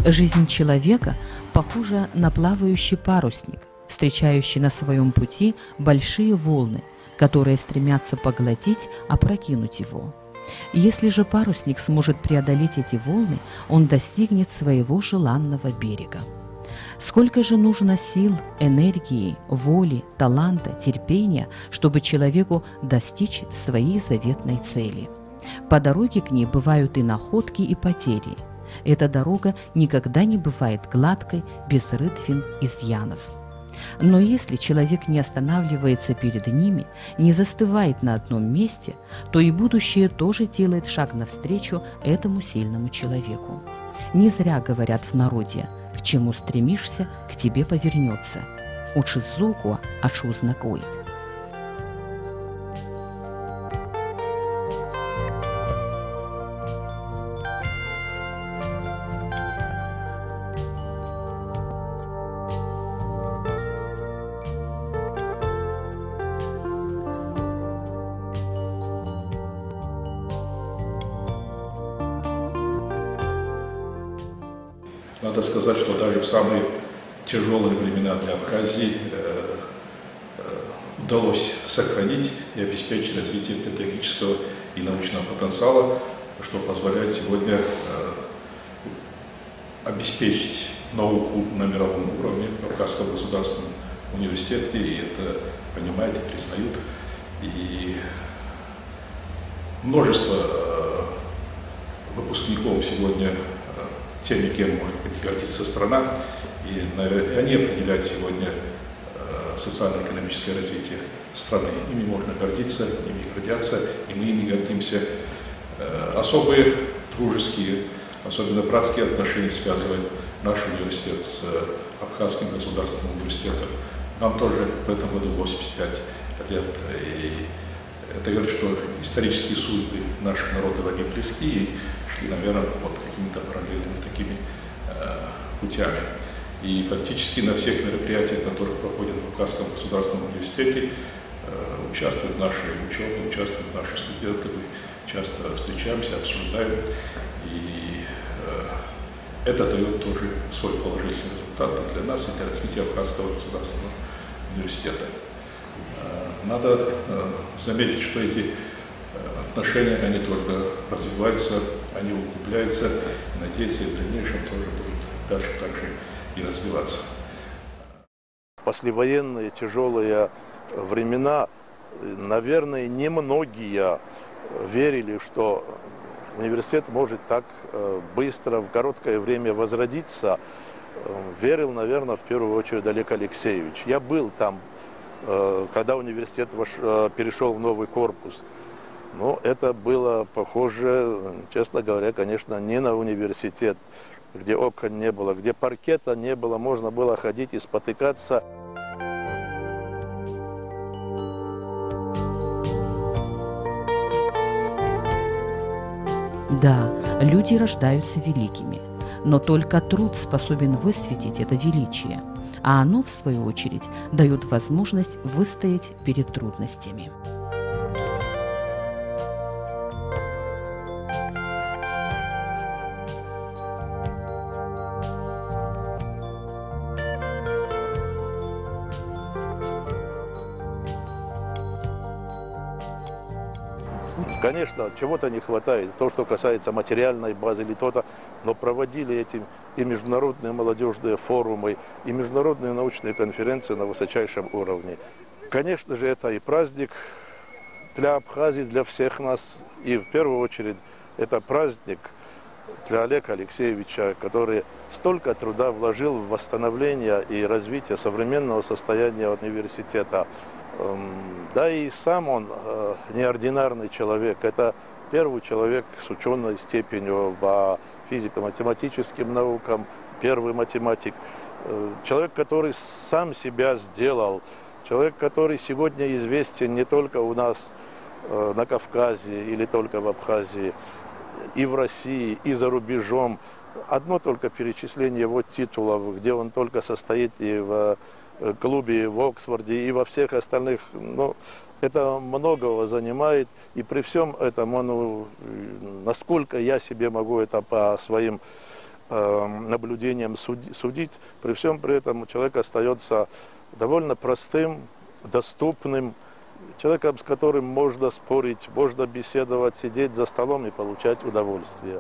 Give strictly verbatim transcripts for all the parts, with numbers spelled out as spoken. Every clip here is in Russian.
Жизнь человека похожа на плавающий парусник, встречающий на своем пути большие волны, которые стремятся поглотить, опрокинуть его. Если же парусник сможет преодолеть эти волны, он достигнет своего желанного берега. Сколько же нужно сил, энергии, воли, таланта, терпения, чтобы человеку достичь своей заветной цели. По дороге к ней бывают и находки, и потери. Эта дорога никогда не бывает гладкой, без рытвин, изъянов. Но если человек не останавливается перед ними, не застывает на одном месте, то и будущее тоже делает шаг навстречу этому сильному человеку. Не зря говорят в народе: к чему стремишься, к тебе повернется. Учизуку ачузнакует. Надо сказать, что даже в самые тяжелые времена для Абхазии э, э, удалось сохранить и обеспечить развитие педагогического и научного потенциала, что позволяет сегодня э, обеспечить науку на мировом уровне в Кавказском государственном университете, и это понимают и признают. И множество э, выпускников сегодня теми, кем может быть гордится страна, и, наверное, они определяют сегодня э, социально-экономическое развитие страны. Ими можно гордиться, ими гордятся, и мы ими гордимся. Э, особые дружеские, особенно братские отношения связывают наш университет с Абхазским государственным университетом. Нам тоже в этом году восемьдесят пять лет. И это говорит, что исторические судьбы наших народов, они близки и шли, наверное, вот какими-то параллельными такими э, путями. И фактически на всех мероприятиях, которые проходят в Кавказском государственном университете, э, участвуют наши ученые, участвуют наши студенты, мы часто встречаемся, обсуждаем, и э, это дает тоже свой положительный результат и для нас, и для развития Кавказского государственного университета. Надо э, заметить, что эти отношения, они только развиваются, они углубляются, и надеяться, и в дальнейшем тоже будут дальше так же и развиваться. Послевоенные тяжелые времена, наверное, немногие верили, что университет может так быстро, в короткое время возродиться. Верил, наверное, в первую очередь Олег Алексеевич. Я был там, когда университет вош... перешел в новый корпус. Но это было похоже, честно говоря, конечно, не на университет, где окон не было, где паркета не было, можно было ходить и спотыкаться. Да, люди рождаются великими, но только труд способен высветить это величие, а оно, в свою очередь, дает возможность выстоять перед трудностями. Конечно, чего-то не хватает, то, что касается материальной базы или то-то, но проводили эти и международные молодежные форумы, и международные научные конференции на высочайшем уровне. Конечно же, это и праздник для Абхазии, для всех нас, и в первую очередь это праздник для Олега Алексеевича, который столько труда вложил в восстановление и развитие современного состояния университета. Да и сам он э, неординарный человек. Это первый человек с ученой степенью по физико-математическим наукам, первый математик. Э, человек, который сам себя сделал. Человек, который сегодня известен не только у нас э, на Кавказе или только в Абхазии, и в России, и за рубежом. Одно только перечисление его титулов, где он только состоит и в клубе в Оксфорде и во всех остальных, ну, это многого занимает, и при всем этом, ну, насколько я себе могу это по своим э, наблюдением судить. При всем при этом человек остается довольно простым, доступным, человеком, с которым можно спорить, можно беседовать, сидеть за столом и получать удовольствие.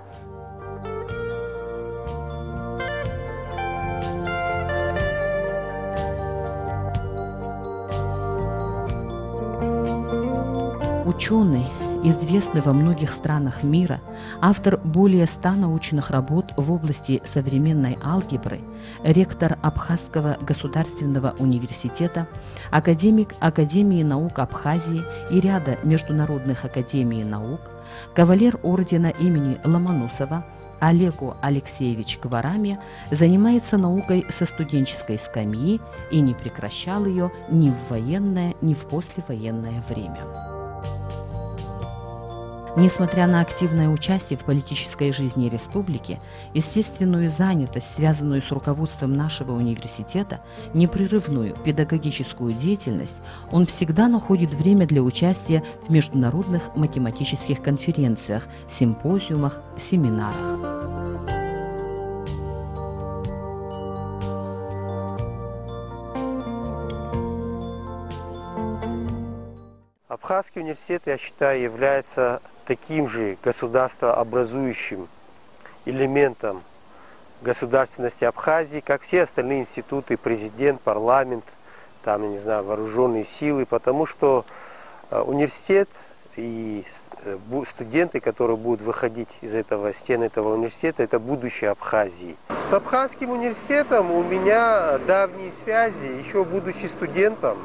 Ученый, известный во многих странах мира, автор более ста научных работ в области современной алгебры, ректор Абхазского государственного университета, академик Академии наук Абхазии и ряда международных академий наук, кавалер ордена имени Ломоносова Олегу Алексеевич Кварами занимается наукой со студенческой скамьи и не прекращал ее ни в военное, ни в послевоенное время. Несмотря на активное участие в политической жизни республики, естественную занятость, связанную с руководством нашего университета, непрерывную педагогическую деятельность, он всегда находит время для участия в международных математических конференциях, симпозиумах, семинарах. Абхазский университет, я считаю, является таким же государствообразующим элементом государственности Абхазии, как все остальные институты, президент, парламент, там, я не знаю, вооруженные силы, потому что университет и студенты, которые будут выходить из этого стен этого университета, это будущее Абхазии. С Абхазским университетом у меня давние связи, еще будучи студентом.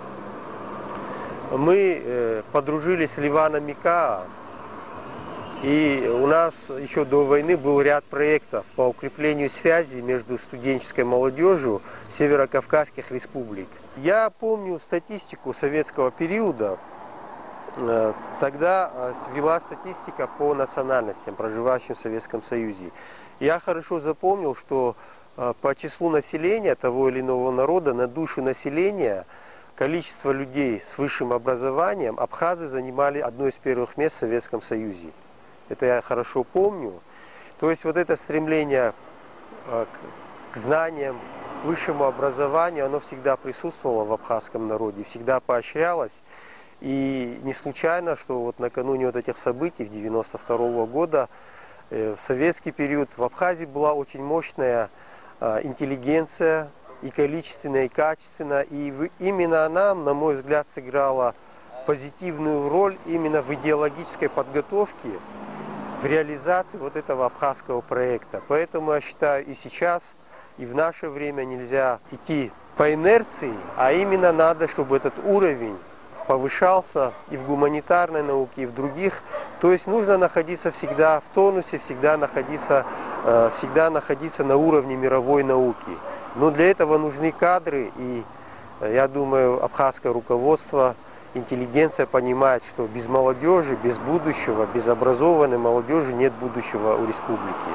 Мы э, подружились с Ливаном Микаа, и у нас еще до войны был ряд проектов по укреплению связи между студенческой молодежью северокавказских республик. Я помню статистику советского периода, э, тогда э, вела статистика по национальностям, проживающим в Советском Союзе. Я хорошо запомнил, что э, по числу населения того или иного народа на душу населения количество людей с высшим образованием абхазы занимали одно из первых мест в Советском Союзе. Это я хорошо помню. То есть вот это стремление к знаниям, к высшему образованию, оно всегда присутствовало в абхазском народе, всегда поощрялось. И не случайно, что вот накануне вот этих событий девяносто второго года в советский период в Абхазии была очень мощная интеллигенция, и количественно, и качественно, и именно она, на мой взгляд, сыграла позитивную роль именно в идеологической подготовке, в реализации вот этого абхазского проекта. Поэтому я считаю, и сейчас, и в наше время нельзя идти по инерции, а именно надо, чтобы этот уровень повышался и в гуманитарной науке, и в других. То есть нужно находиться всегда в тонусе, всегда находиться, всегда находиться на уровне мировой науки. Но для этого нужны кадры, и я думаю, абхазское руководство, интеллигенция понимает, что без молодежи, без будущего, без образованной молодежи нет будущего у республики.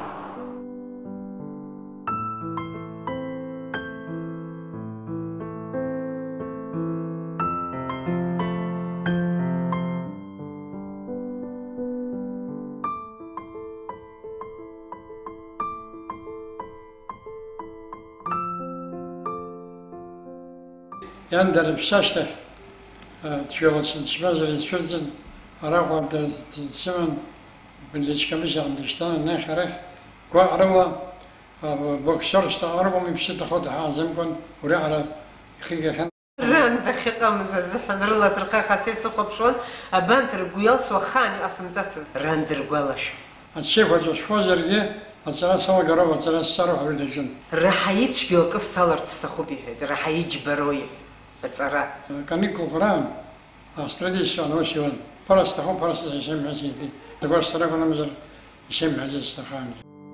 Яндер пшашта тшёлчен шмазер тшёлчен арагварда тсеман билличкамиш андыштан нахарах ва арава боксерста арагом бишта ход азамкон урара хигахан ران دقيقة مزحزح نرلا ترخا خاسيس خبشون أبان ترقيال سوخاني أصلا ذات ران درقالش الشيء وجه فوزرجي أصلا سوا جرب أصلا السرح باللجن راح يتشبيوك استالر تستخبي هذا راح يجبروي بتصرا كان يقول قرآن أستراديشان وشيون فرستهم فرست يشم عزيزي تقول استرا مزر يشم عزيز استخاني.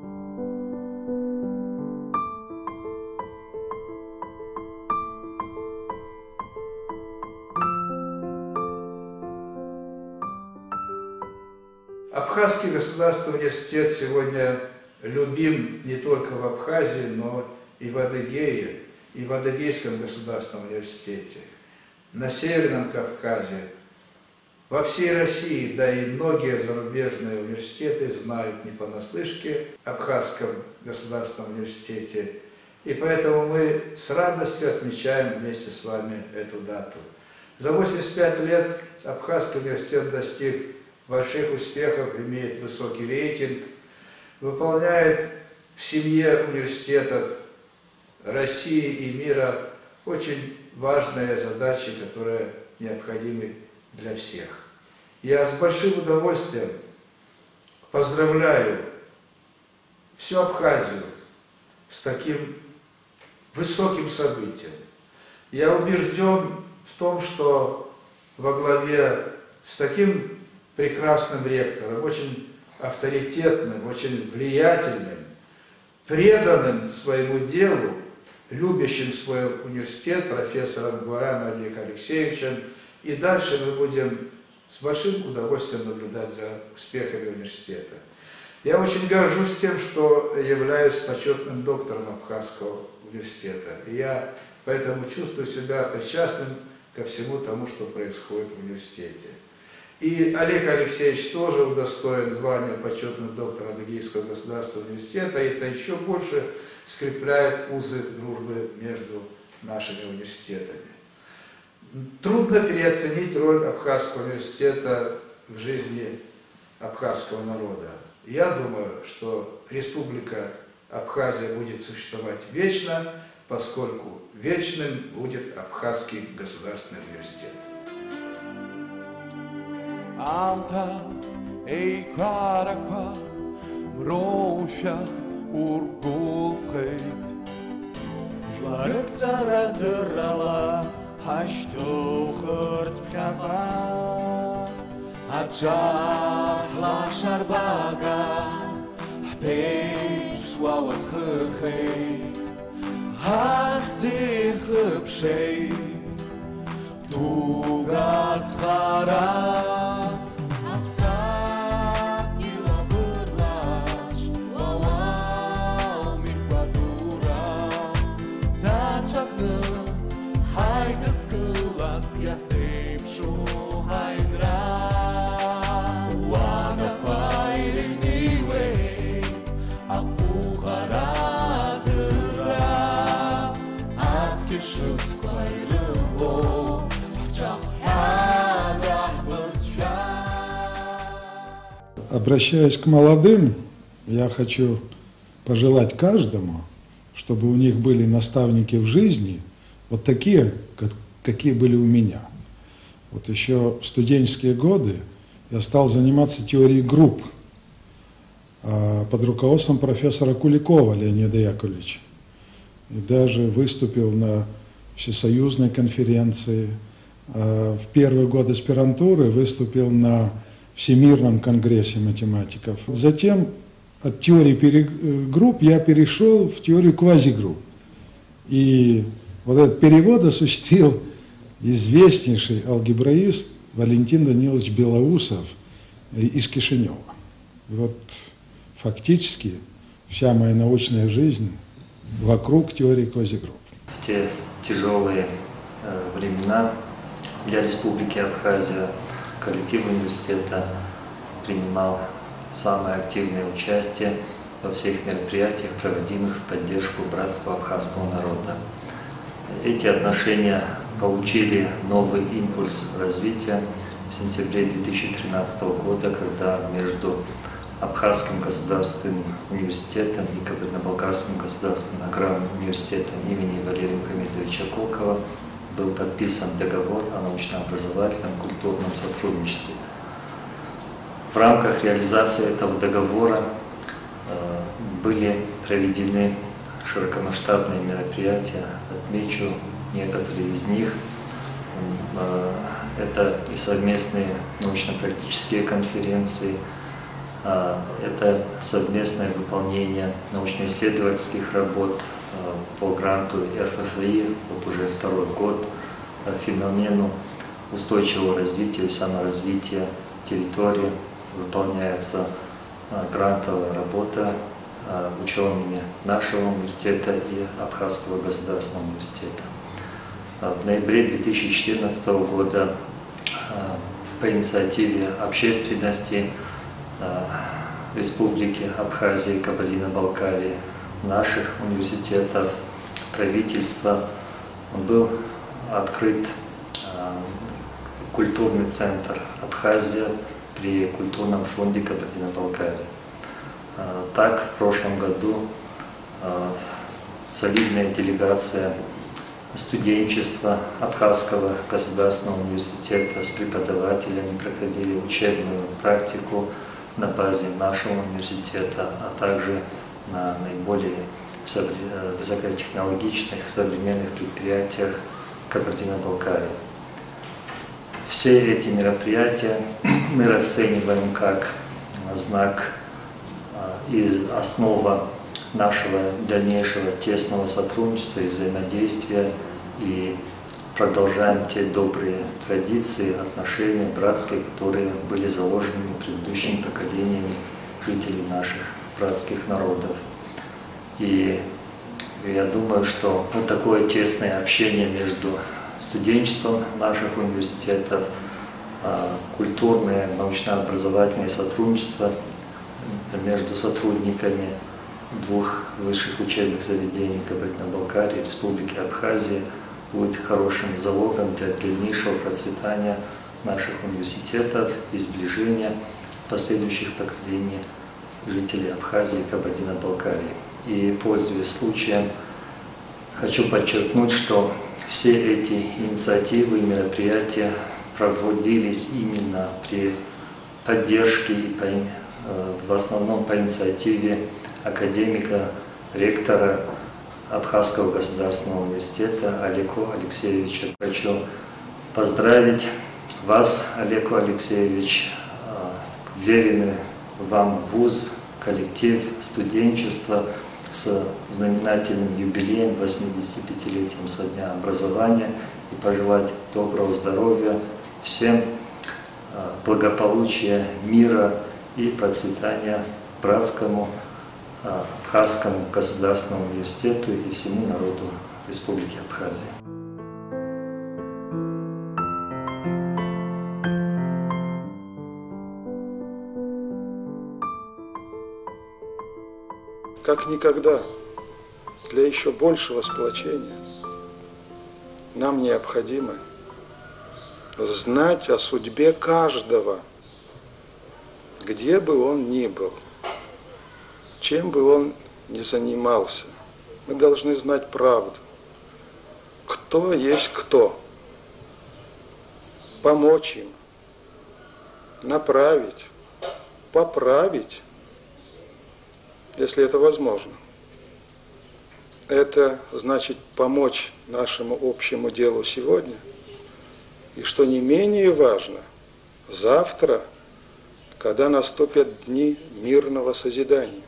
Абхазский государственный университет сегодня любим не только в Абхазии, но и в Адыгее, и в Адыгейском государственном университете, на Северном Кавказе, Во всей России, да и многие зарубежные университеты знают не понаслышке об Абхазском государственном университете. И поэтому мы с радостью отмечаем вместе с вами эту дату. За восемьдесят пять лет Абхазский университет достиг больших успехов, имеет высокий рейтинг, выполняет в семье университетов России и мира очень важные задачи, которые необходимы для всех. Я с большим удовольствием поздравляю всю Абхазию с таким высоким событием. Я убежден в том, что во главе с таким прекрасным ректором, очень авторитетным, очень влиятельным, преданным своему делу, любящим свой университет, профессором Гуарам Олегом Алексеевичем, и дальше мы будем с большим удовольствием наблюдать за успехами университета. Я очень горжусь тем, что являюсь почетным доктором Абхазского университета. И я поэтому чувствую себя причастным ко всему тому, что происходит в университете. И Олег Алексеевич тоже удостоен звания почетного доктора Адыгейского государственного университета, и это еще больше скрепляет узы дружбы между нашими университетами. Трудно переоценить роль Абхазского университета в жизни абхазского народа. Я думаю, что Республика Абхазия будет существовать вечно, поскольку вечным будет Абхазский государственный университет. Alta ei kvarakva mrofia urgulqeit Jlarıqcara dırala haştu xırts pxaqa Acahla şarbaga Hpesh wawas xırqei Hachdir xıpşei Tugatz xara Обращаясь к молодым, я хочу пожелать каждому, чтобы у них были наставники в жизни, вот такие, как, какие были у меня. Вот еще в студенческие годы я стал заниматься теорией групп под руководством профессора Куликова Леонида Яковлевича. И даже выступил на всесоюзной конференции. В первый год аспирантуры выступил на Всемирном конгрессе математиков. Затем от теории групп я перешел в теорию квазигрупп. И вот этот перевод осуществил известнейший алгебраист Валентин Данилович Белоусов из Кишинева. И вот фактически вся моя научная жизнь вокруг теории квазигрупп. В те тяжелые э, времена для Республики Абхазия коллектив университета принимал самое активное участие во всех мероприятиях, проводимых в поддержку братского абхазского народа. Эти отношения получили новый импульс развития в сентябре две тысячи тринадцатого года, когда между Абхазским государственным университетом и Кабардино-Балкарским государственным аграрным университетом имени Валерия Мухамедовича Колкова был подписан договор о научно-образовательном культурном сотрудничестве. В рамках реализации этого договора э, были проведены широкомасштабные мероприятия. Отмечу некоторые из них. Э, это и совместные научно-практические конференции, э, это совместное выполнение научно-исследовательских работ по гранту эр эф эф и, вот уже второй год, феномену устойчивого развития и саморазвития территории выполняется грантовая работа учеными нашего университета и Абхазского государственного университета. В ноябре две тысячи четырнадцатого года в по инициативе общественности Республики Абхазия и Кабардино-Балкарии, наших университетов, правительства, был открыт культурный центр Абхазия при культурном фонде Кабардино-Балкарии. Так, в прошлом году солидная делегация студенчества Абхазского государственного университета с преподавателями проходили учебную практику на базе нашего университета, а также на наиболее высокотехнологичных современных предприятиях Кабардино-Балкарии. Все эти мероприятия мы расцениваем как знак и основа нашего дальнейшего тесного сотрудничества и взаимодействия, и продолжаем те добрые традиции, отношения братские, которые были заложены предыдущими поколениями жителей наших братских народов. И я думаю, что вот такое тесное общение между студенчеством наших университетов, культурное, научно-образовательное сотрудничество между сотрудниками двух высших учебных заведений Кабардино-Балкарии, Республики Абхазия будет хорошим залогом для дальнейшего процветания наших университетов и сближения последующих поколений жителей Абхазии и Кабардино-Балкарии. И, пользуясь случаем, хочу подчеркнуть, что все эти инициативы и мероприятия проводились именно при поддержке и по, в основном по инициативе академика, ректора Абхазского государственного университета Олеко Алексеевича. Хочу поздравить вас, Олеко Алексеевич, веренный вам вуз, коллектив, студенчество с знаменательным юбилеем, восьмидесятипятилетием со дня образования, и пожелать доброго здоровья всем, благополучия, мира и процветания братскому Абхазскому государственному университету и всему народу Республики Абхазия. Как никогда, для еще большего сплочения нам необходимо знать о судьбе каждого, где бы он ни был, чем бы он ни занимался. Мы должны знать правду. Кто есть кто. Помочь им, направить, поправить, если это возможно. Это значит помочь нашему общему делу сегодня. И что не менее важно, завтра, когда наступят дни мирного созидания.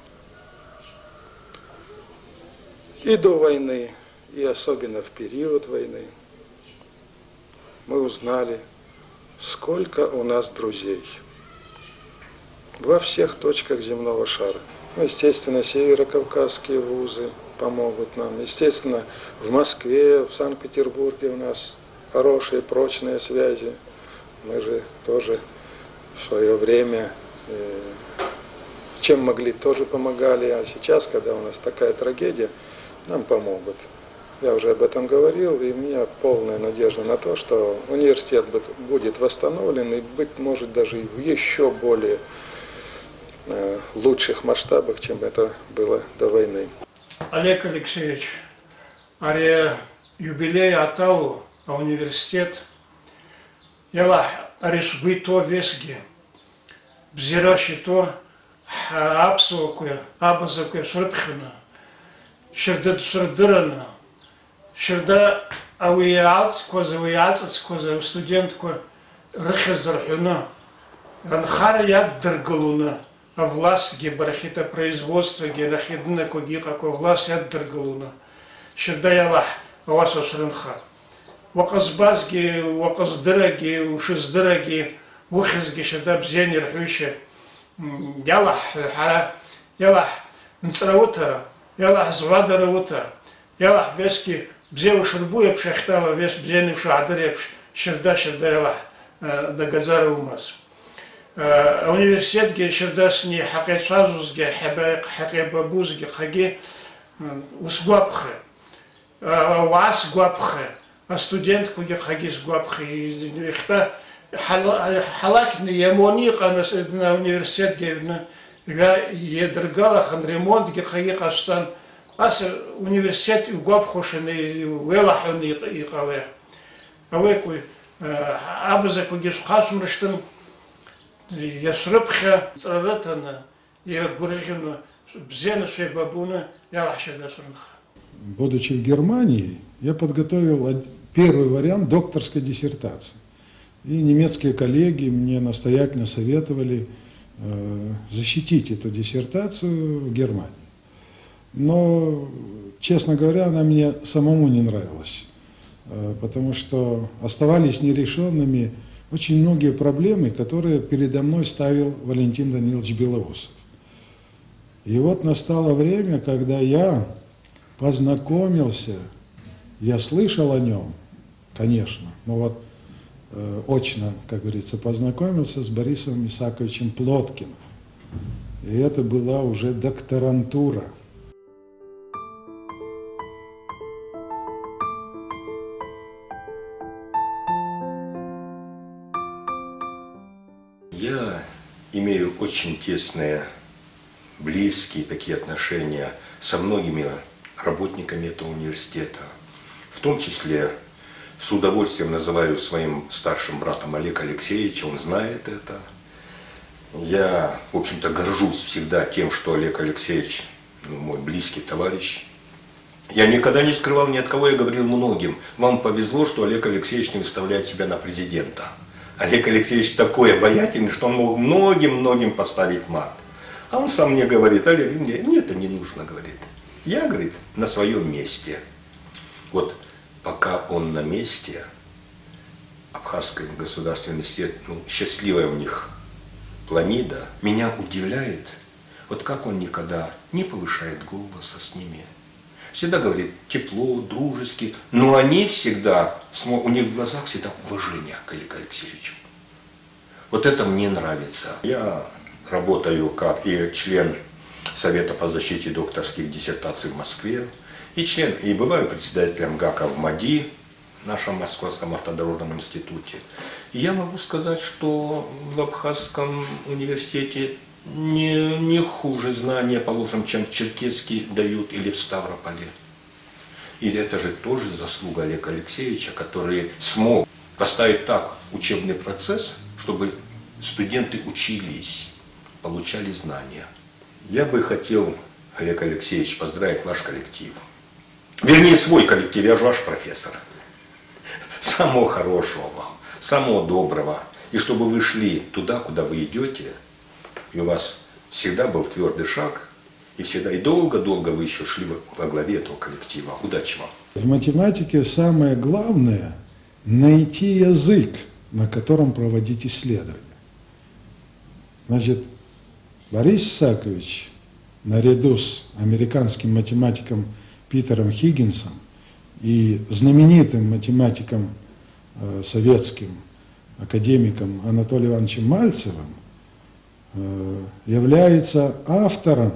И до войны, и особенно в период войны, мы узнали, сколько у нас друзей во всех точках земного шара. Ну, естественно, северокавказские вузы помогут нам. Естественно, в Москве, в Санкт-Петербурге у нас хорошие, прочные связи. Мы же тоже в свое время, э, чем могли, тоже помогали. А сейчас, когда у нас такая трагедия, нам помогут. Я уже об этом говорил, и у меня полная надежда на то, что университет будет восстановлен и, быть может, даже в еще более э, лучших масштабах, чем это было до войны. Олег Алексеевич, аре юбилей Аталу, а университет, яла арешбы то весги, бзираши то апсовакуя, абазакуя шрапхина, шерда шердырана, шерда ауиалцкоза, ауиалцкоза, студентку рахезархуна, ранхара яд дыргалуна, а власть гебарахита производства герахидна коги како власть яд дыргалуна, шерда ялах, авасо шрынха. Ваказбазги, ваказдыраги, ушиздыраги, ухизги шерда бзенер хюще, ялах хара, ялах нцраутара, ялах звадаравута, ялах вески бзе ушрбуя пшахтала, вес бзени шадырепш, шерда шерда ялах дагазары умас. Университет ге шердасни хакетсазузге хабайк хакебабузге хаге усгвапхе, вас гвапхе, а студентку ге хаге сгвапхе. Ихта халакни ямони канас на университет ге я едергала хан ремонт ге хаге каштан ас университет гвапхошены велахуни икале. Авекуй абзаку ге шхасмрштен ясрыбхя царатана я гурихина бзена шей бабуна я лашеда сурнха. Будучи в Германии, я подготовил первый вариант докторской диссертации. И немецкие коллеги мне настоятельно советовали э, защитить эту диссертацию в Германии. Но, честно говоря, она мне самому не нравилась, э, потому что оставались нерешенными очень многие проблемы, которые передо мной ставил Валентин Данилович Белоусов. И вот настало время, когда я познакомился, я слышал о нем, конечно, но вот э, очно, как говорится, познакомился с Борисом Исааковичем Плоткиным. И это была уже докторантура. Я имею очень тесные, близкие такие отношения со многими работниками этого университета. В том числе с удовольствием называю своим старшим братом Олег Алексеевич, он знает это. Я, в общем-то, горжусь всегда тем, что Олег Алексеевич, ну, мой близкий товарищ. Я никогда не скрывал ни от кого, я говорил многим: вам повезло, что Олег Алексеевич не выставляет себя на президента. Олег Алексеевич такой обаятельный, что он мог многим-многим поставить мат. А он сам мне говорит: Олег, мне, мне это не нужно, говорит. Я, говорит, на своем месте. Вот пока он на месте, Абхазский государственный университет, ну, счастливая у них планида, меня удивляет, вот как он никогда не повышает голоса с ними. Всегда говорит тепло, дружески, но они всегда, у них в глазах всегда уважение к Олегу Алексеевичу. Вот это мне нравится. Я работаю как и член Совета по защите докторских диссертаций в Москве, и член, и бываю председателем ГАКа в МАДИ, нашем Московском автодорожном институте. И я могу сказать, что в Абхазском университете не, не хуже знания, положим, чем в Черкесске дают или в Ставрополе. И это же тоже заслуга Олега Алексеевича, который смог поставить так учебный процесс, чтобы студенты учились, получали знания. Я бы хотел, Олег Алексеевич, поздравить ваш коллектив. Вернее, свой коллектив, я же ваш профессор. Самого хорошего вам, самого доброго. И чтобы вы шли туда, куда вы идете, и у вас всегда был твердый шаг, и всегда, и долго-долго вы еще шли во главе этого коллектива. Удачи вам. В математике самое главное – найти язык, на котором проводить исследования. Значит, Борис Исаакович, наряду с американским математиком Питером Хиггинсом и знаменитым математиком э, советским академиком Анатолием Ивановичем Мальцевым, э, является автором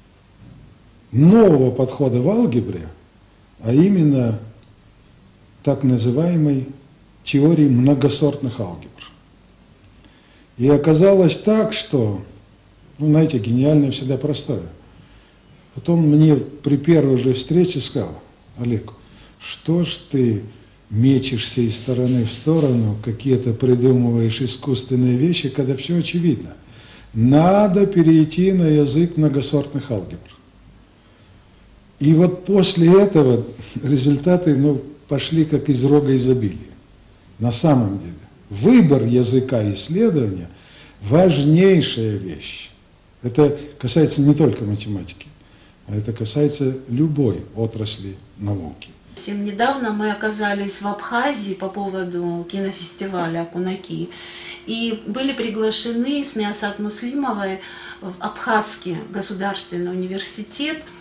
нового подхода в алгебре, а именно так называемой теории многосортных алгебр. И оказалось так, что, ну, знаете, гениальное всегда простое. Вот он мне при первой же встрече сказал: Олег, что ж ты мечешься из стороны в сторону, какие-то придумываешь искусственные вещи, когда все очевидно. Надо перейти на язык многосортных алгебр. И вот после этого результаты, ну, пошли как из рога изобилия. На самом деле, выбор языка исследования – важнейшая вещь. Это касается не только математики, а это касается любой отрасли науки. Совсем недавно мы оказались в Абхазии по поводу кинофестиваля «Кунаки» и были приглашены с Миасат Муслимовой в Абхазский государственный университет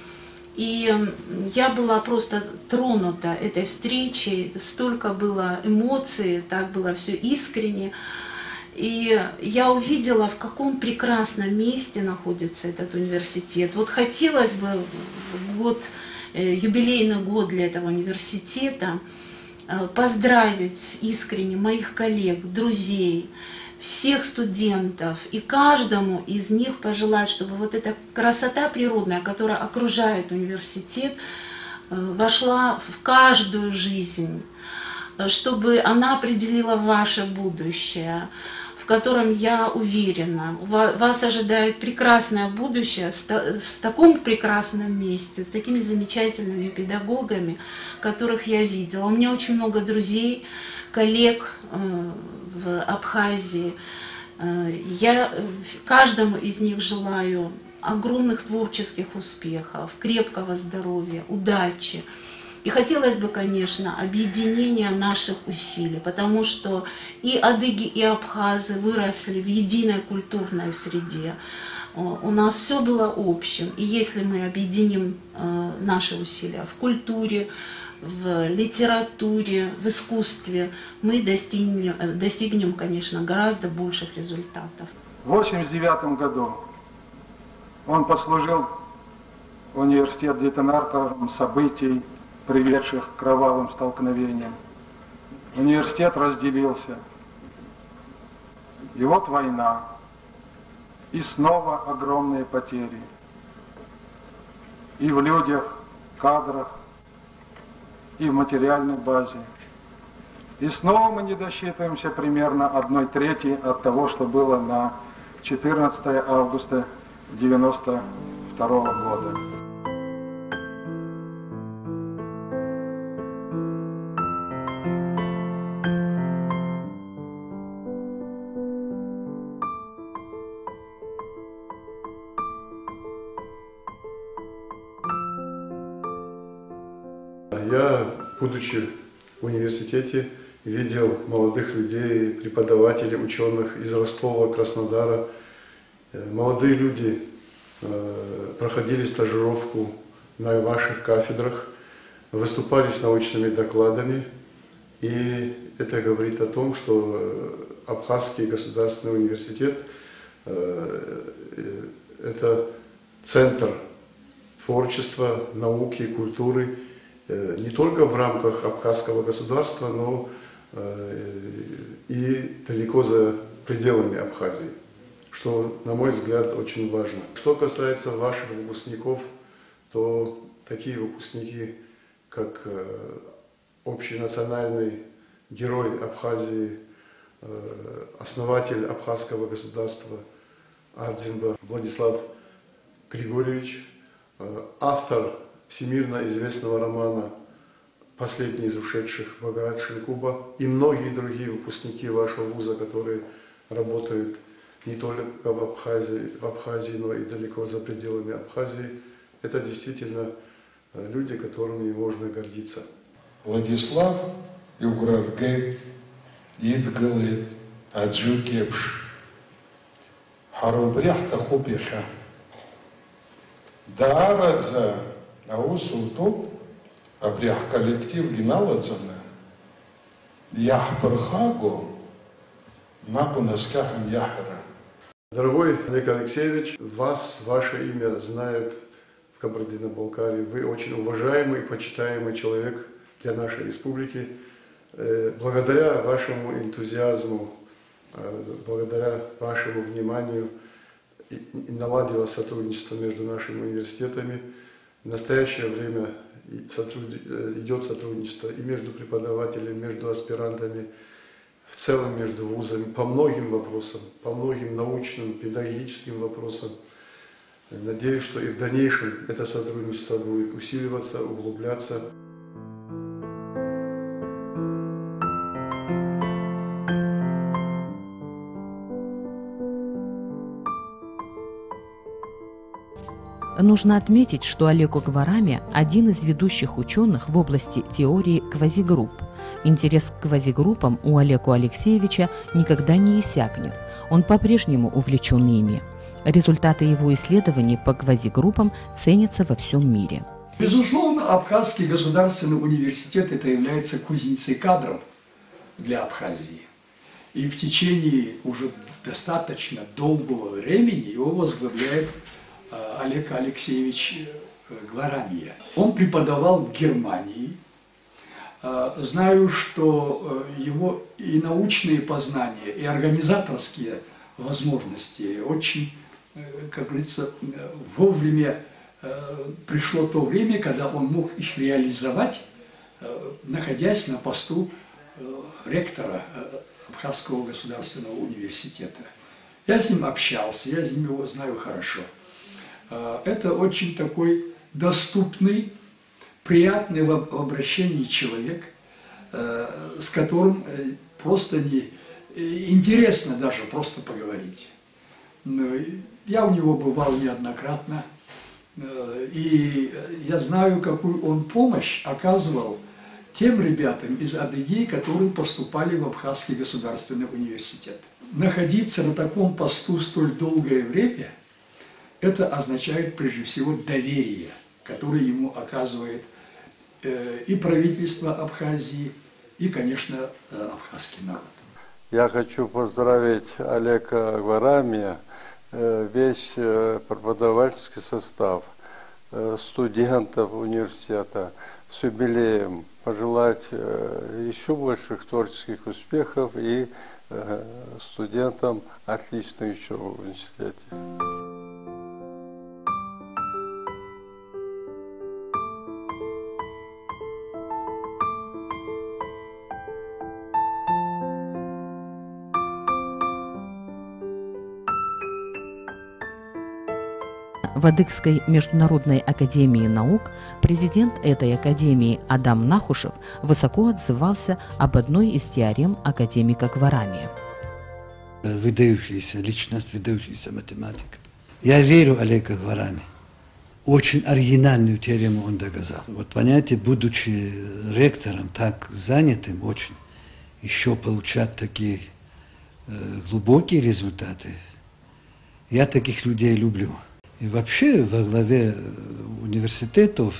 И я была просто тронута этой встречей, столько было эмоций, так было все искренне. И я увидела, в каком прекрасном месте находится этот университет. Вот хотелось бы год, юбилейный год для этого университета поздравить искренне моих коллег, друзей, всех студентов и каждому из них пожелать, чтобы вот эта красота природная, которая окружает университет, вошла в каждую жизнь, чтобы она определила ваше будущее, в котором, я уверена, вас ожидает прекрасное будущее в таком прекрасном месте, с такими замечательными педагогами, которых я видела. У меня очень много друзей, коллег в Абхазии. Я каждому из них желаю огромных творческих успехов, крепкого здоровья, удачи. И хотелось бы, конечно, объединения наших усилий, потому что и адыги, и абхазы выросли в единой культурной среде. У нас все было общим. И если мы объединим наши усилия в культуре, в литературе, в искусстве, мы достигнем, достигнем, конечно, гораздо больших результатов. В восемьдесят девятом году он послужил в университет детонатором событий, приведших к кровавым столкновениям. Университет разделился. И вот война. И снова огромные потери. И в людях, кадрах, и в материальной базе. И снова мы не досчитываемся примерно одной трети от того, что было на четырнадцатое августа девяносто второго года. Я, будучи в университете, видел молодых людей, преподавателей, ученых из Ростова, Краснодара. Молодые люди проходили стажировку на ваших кафедрах, выступали с научными докладами. И это говорит о том, что Абхазский государственный университет – это центр творчества, науки, культуры, не только в рамках абхазского государства, но и далеко за пределами Абхазии, что, на мой взгляд, очень важно. Что касается ваших выпускников, то такие выпускники, как общенациональный герой Абхазии, основатель абхазского государства Ардзинба Владислав Григорьевич, автор всемирно известного романа «Последний из ушедших» Баграт Шинкуба и многие другие выпускники вашего вуза, которые работают не только в Абхазии, в Абхазии, но и далеко за пределами Абхазии. Это действительно люди, которыми можно гордиться. Владислав Юграргейт Идгалит Аджукепш Харубряхта Хубиха Даарадза Аусултуп Абрях коллектив Гиналадзана Яхпархагу Накунаскахам Яхара. Дорогой Олег Алексеевич, вас, ваше имя знают в Кабардино-Балкарии. Вы очень уважаемый и почитаемый человек для нашей республики. Благодаря вашему энтузиазму, благодаря вашему вниманию наладилось сотрудничество между нашими университетами. В настоящее время идет сотрудничество и между преподавателями, между аспирантами, в целом между вузами, по многим вопросам, по многим научным, педагогическим вопросам. Надеюсь, что и в дальнейшем это сотрудничество будет усиливаться, углубляться. Нужно отметить, что Олег Гварами – один из ведущих ученых в области теории квазигрупп. Интерес к квазигруппам у Олега Алексеевича никогда не иссякнет. Он по-прежнему увлечен ими. Результаты его исследований по квазигруппам ценятся во всем мире. Безусловно, Абхазский государственный университет это является кузницей кадров для Абхазии. И в течение уже достаточно долгого времени его возглавляет Олег Алексеевич Гварамия. Он преподавал в Германии. Знаю, что его и научные познания, и организаторские возможности очень, как говорится, вовремя пришло то время, когда он мог их реализовать, находясь на посту ректора Абхазского государственного университета. Я с ним общался, я с ним его знаю хорошо. Это очень такой доступный, приятный в обращении человек, с которым просто не интересно даже просто поговорить. Я у него бывал неоднократно, и я знаю, какую он помощь оказывал тем ребятам из Адыгеи, которые поступали в Абхазский государственный университет. Находиться на таком посту столь долгое время, это означает прежде всего доверие, которое ему оказывает э, и правительство Абхазии, и, конечно, э, абхазский народ. Я хочу поздравить Олега Гварамия, весь преподавательский состав, студентов университета с юбилеем, пожелать еще больших творческих успехов и студентам отлично учебы в университете. В Адыгской международной академии наук президент этой академии Адам Нахушев высоко отзывался об одной из теорем академика Гварамия. Выдающаяся личность, выдающийся математик. Я верю Олегу Гварамию. Очень оригинальную теорему он доказал. Вот понимаете, будучи ректором, так занятым очень, еще получать такие э, глубокие результаты. Я таких людей люблю. И вообще во главе университетов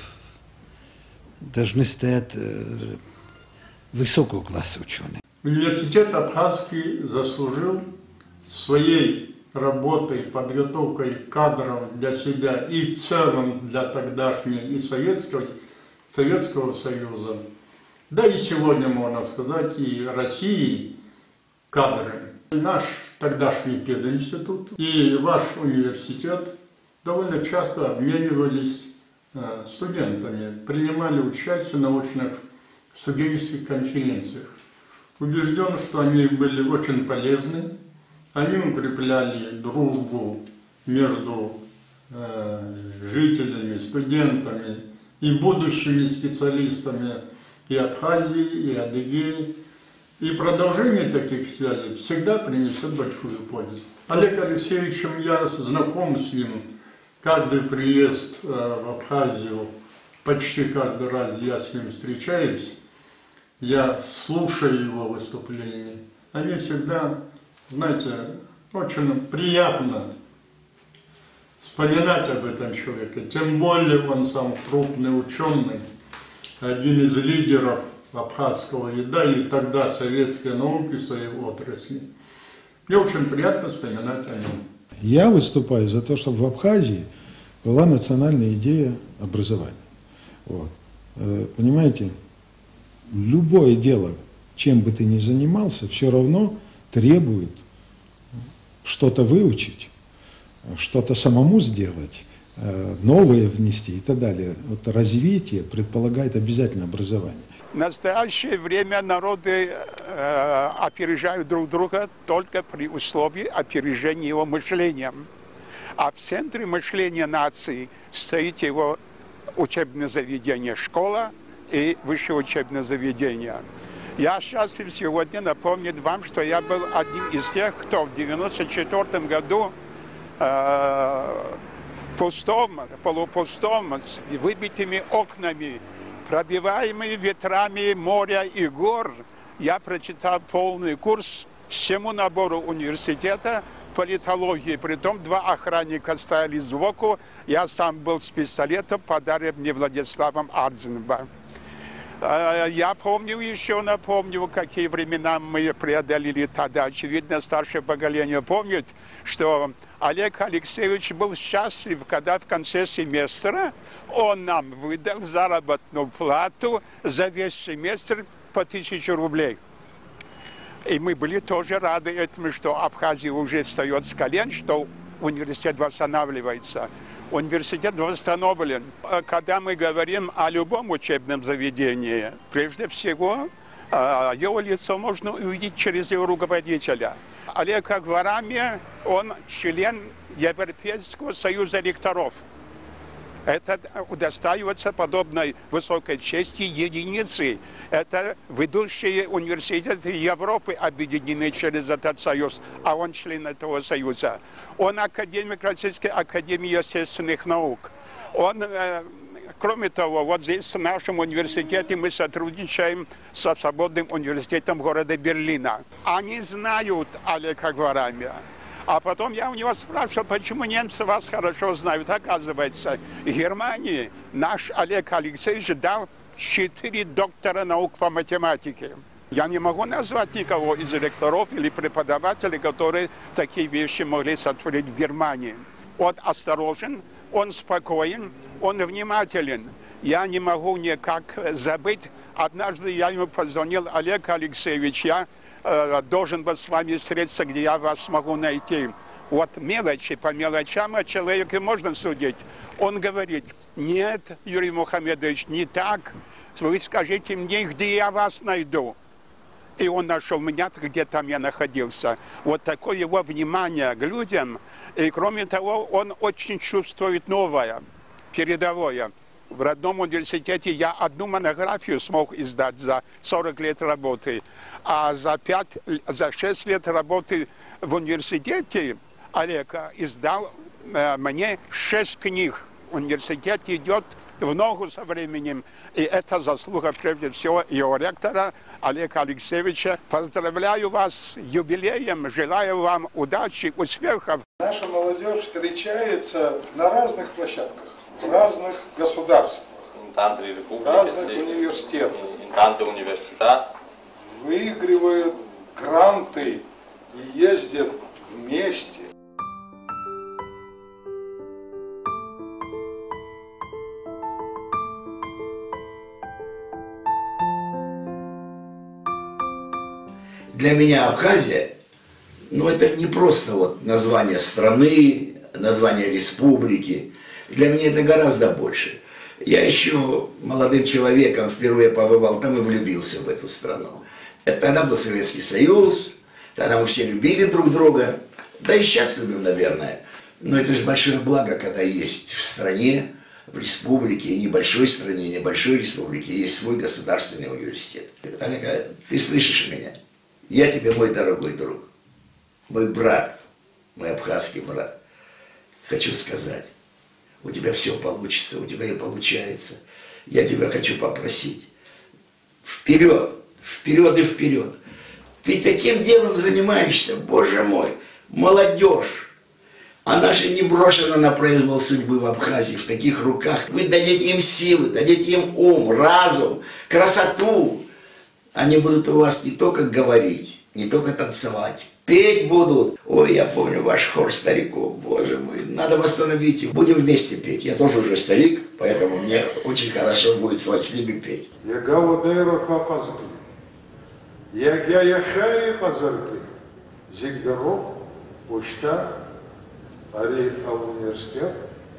должны стоять э, высокого класса ученые. Университет Абхазский заслужил своей работой, подготовкой кадров для себя и в целом для тогдашней и Советской, Советского Союза, да и сегодня, можно сказать, и России кадры. Наш тогдашний пединститут и ваш университет довольно часто обменивались студентами, принимали участие в научных студенческих конференциях. Убежден, что они были очень полезны, они укрепляли дружбу между э, жителями, студентами и будущими специалистами и Абхазии, и Адыгеи. И продолжение таких связей всегда принесет большую пользу. Олег Алексеевичем я знаком с ним. Каждый приезд э, в Абхазию, почти каждый раз я с ним встречаюсь, я слушаю его выступления. Они всегда, знаете, очень приятно вспоминать об этом человеке. Тем более он сам крупный ученый, один из лидеров абхазского да и тогда советской науки в своей отрасли. Мне очень приятно вспоминать о нем. Я выступаю за то, чтобы в Абхазии была национальная идея образования. Вот. Понимаете, любое дело, чем бы ты ни занимался, все равно требует что-то выучить, что-то самому сделать, новое внести и так далее. Вот развитие предполагает обязательно образование. В настоящее время народы э, опережают друг друга только при условии опережения его мышлением. А в центре мышления нации стоит его учебное заведение, школа и высшее учебное заведение. Я счастлив сегодня напомнить вам, что я был одним из тех, кто в девяносто четвёртом году э, в пустом, полупустом, с выбитыми окнами, пробиваемые ветрами моря и гор, я прочитал полный курс всему набору университета политологии. Притом два охранника стояли сбоку. Я сам был с пистолетом, подарен мне Владиславом Арзенбом. Я помню еще, напомню, какие времена мы преодолели тогда. Очевидно, старшее поколение помнит, что Олег Алексеевич был счастлив, когда в конце семестра он нам выдал заработную плату за весь семестр по тысяче рублей. И мы были тоже рады этому, что Абхазия уже встает с колен, что университет восстанавливается. Университет восстановлен. Когда мы говорим о любом учебном заведении, прежде всего, его лицо можно увидеть через его руководителя. Олег Агварами, он член Европейского союза ректоров. Это удостаивается подобной высокой чести единицы. Это ведущие университеты Европы объединены через этот союз, а он член этого союза. Он академик Российской академии естественных наук. Он, э, кроме того, вот здесь в нашем университете мы сотрудничаем со Свободным университетом города Берлина. Они знают Олега Агварами. А потом я у него спрашивал, почему немцы вас хорошо знают. Оказывается, в Германии наш Олег Алексеевич дал четыре доктора наук по математике. Я не могу назвать никого из ректоров или преподавателей, которые такие вещи могли сотворить в Германии. Он осторожен, он спокоен, он внимателен. Я не могу никак забыть. Однажды я ему позвонил: Олег Алексеевич, я э, должен был с вами встретиться, где я вас смогу найти. Вот мелочи, по мелочам о человеке можно судить. Он говорит: нет, Юрий Мухамедович, не так. Вы скажите мне, где я вас найду. И он нашел меня, где там я находился. Вот такое его внимание к людям. И кроме того, он очень чувствует новое, передовое. В родном университете я одну монографию смог издать за сорок лет работы. А за, пять, за шесть лет работы в университете Олег издал э, мне шесть книг. Университет идет в ногу со временем. И это заслуга прежде всего его ректора Олега Алексеевича. Поздравляю вас с юбилеем, желаю вам удачи, успехов. Наша молодежь встречается на разных площадках, в разных государствах, в разных университетах. Выигрывают гранты и ездят вместе. Для меня Абхазия, ну это не просто вот название страны, название республики. Для меня это гораздо больше. Я еще молодым человеком впервые побывал там и влюбился в эту страну. Это тогда был Советский Союз, тогда мы все любили друг друга, да и сейчас любим, наверное. Но это же большое благо, когда есть в стране, в республике, и небольшой стране, небольшой республике, есть свой государственный университет. Олег, ты слышишь меня? Я тебе, мой дорогой друг, мой брат, мой абхазский брат, хочу сказать, у тебя все получится, у тебя и получается. Я тебя хочу попросить, вперед, вперед и вперед. Ты таким делом занимаешься, Боже мой, молодежь. Она же не брошена на произвол судьбы в Абхазии, в таких руках. Вы дадите им силы, дадите им ум, разум, красоту. Они будут у вас не только говорить, не только танцевать, петь будут. Ой, я помню ваш хор стариков, Боже мой, надо восстановить его. Будем вместе петь. Я тоже уже старик, поэтому мне очень хорошо будет с ними петь. Ари университет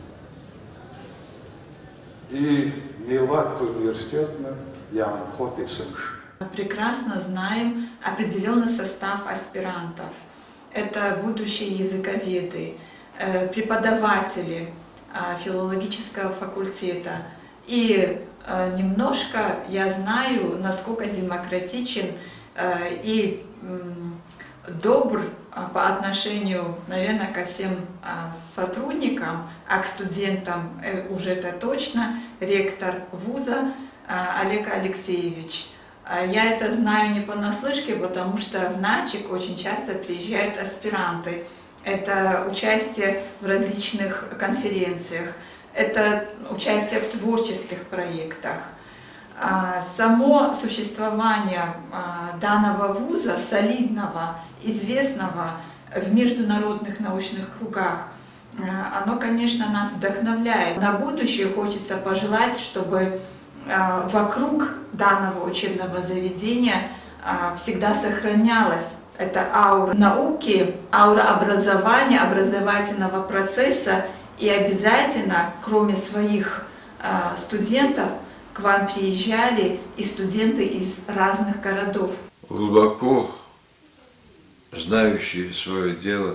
и Милат университетный Ямхот и Сымш. Прекрасно знаем определенный состав аспирантов. Это будущие языковеды, преподаватели филологического факультета. И немножко я знаю, насколько демократичен и добр по отношению, наверное, ко всем сотрудникам, а к студентам уже это точно, ректор вуза Олег Алексеевич. Я это знаю не понаслышке, потому что в Начик очень часто приезжают аспиранты. это участие в различных конференциях, это участие в творческих проектах. Само существование данного вуза, солидного, известного в международных научных кругах, оно, конечно, нас вдохновляет. На будущее хочется пожелать, чтобы вокруг данного учебного заведения всегда сохранялась эта аура науки, аура образования, образовательного процесса, и обязательно, кроме своих студентов, к вам приезжали и студенты из разных городов. Глубоко знающие свое дело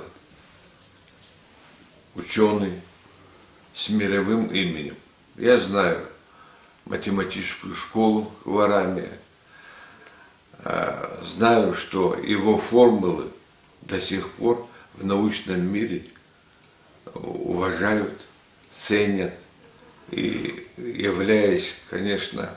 ученый с мировым именем. Я знаю математическую школу Гварамия, знаю, что его формулы до сих пор в научном мире уважают, ценят, и являясь, конечно,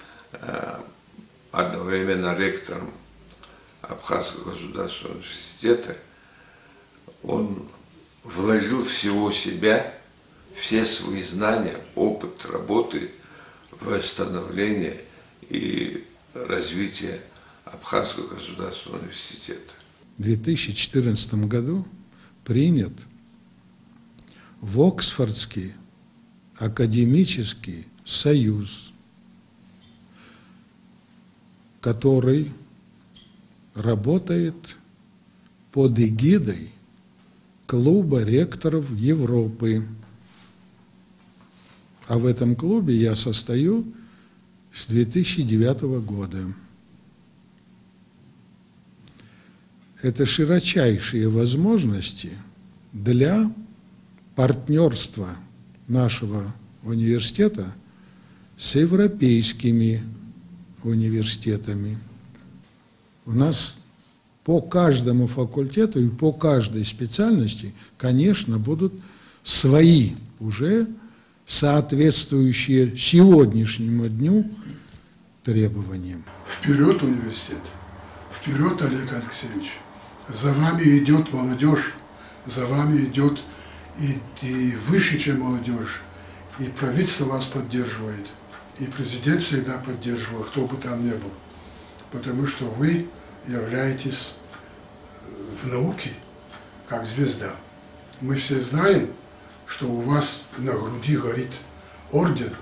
одновременно ректором Абхазского государственного университета, он вложил всего себя, все свои знания, опыт работы в восстановление и развитие Абхазского государственного университета. В две тысячи четырнадцатом году принят в Оксфордский академический союз, который работает под эгидой клуба ректоров Европы. А в этом клубе я состою с две тысячи девятого года. Это широчайшие возможности для партнерства нашего университета с европейскими университетами. У нас по каждому факультету и по каждой специальности, конечно, будут свои уже соответствующие сегодняшнему дню требованиям. Вперед, университет! Вперед, Олег Алексеевич! За вами идет молодежь, за вами идет и, и выше, чем молодежь, и правительство вас поддерживает, и президент всегда поддерживал, кто бы там ни был, потому что вы являетесь в науке как звезда. Мы все знаем, что у вас на груди горит орден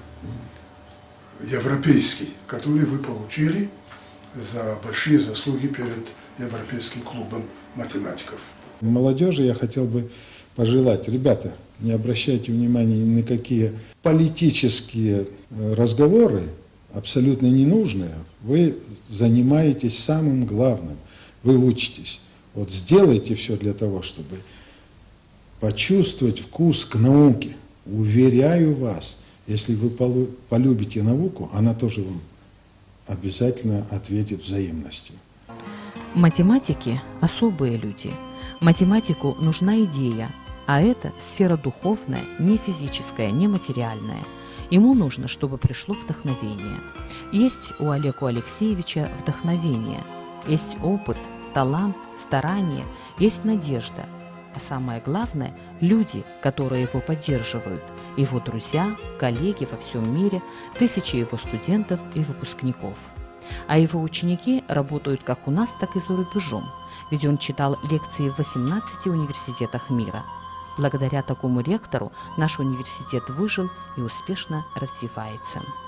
европейский, который вы получили за большие заслуги перед Европейским клубом математиков. Молодежи я хотел бы пожелать, ребята, не обращайте внимания ни на какие политические разговоры, абсолютно ненужные. Вы занимаетесь самым главным, вы учитесь. Вот сделайте все для того, чтобы почувствовать вкус к науке. Уверяю вас, если вы полюбите науку, она тоже вам обязательно ответит взаимностью. Математики – особые люди. Математику нужна идея, а это сфера духовная, не физическая, не материальная. Ему нужно, чтобы пришло вдохновение. Есть у Олега Алексеевича вдохновение, есть опыт, талант, старание, есть надежда. А самое главное – люди, которые его поддерживают, его друзья, коллеги во всем мире, тысячи его студентов и выпускников. А его ученики работают как у нас, так и за рубежом, ведь он читал лекции в восемнадцати университетах мира. Благодаря такому ректору наш университет выжил и успешно развивается.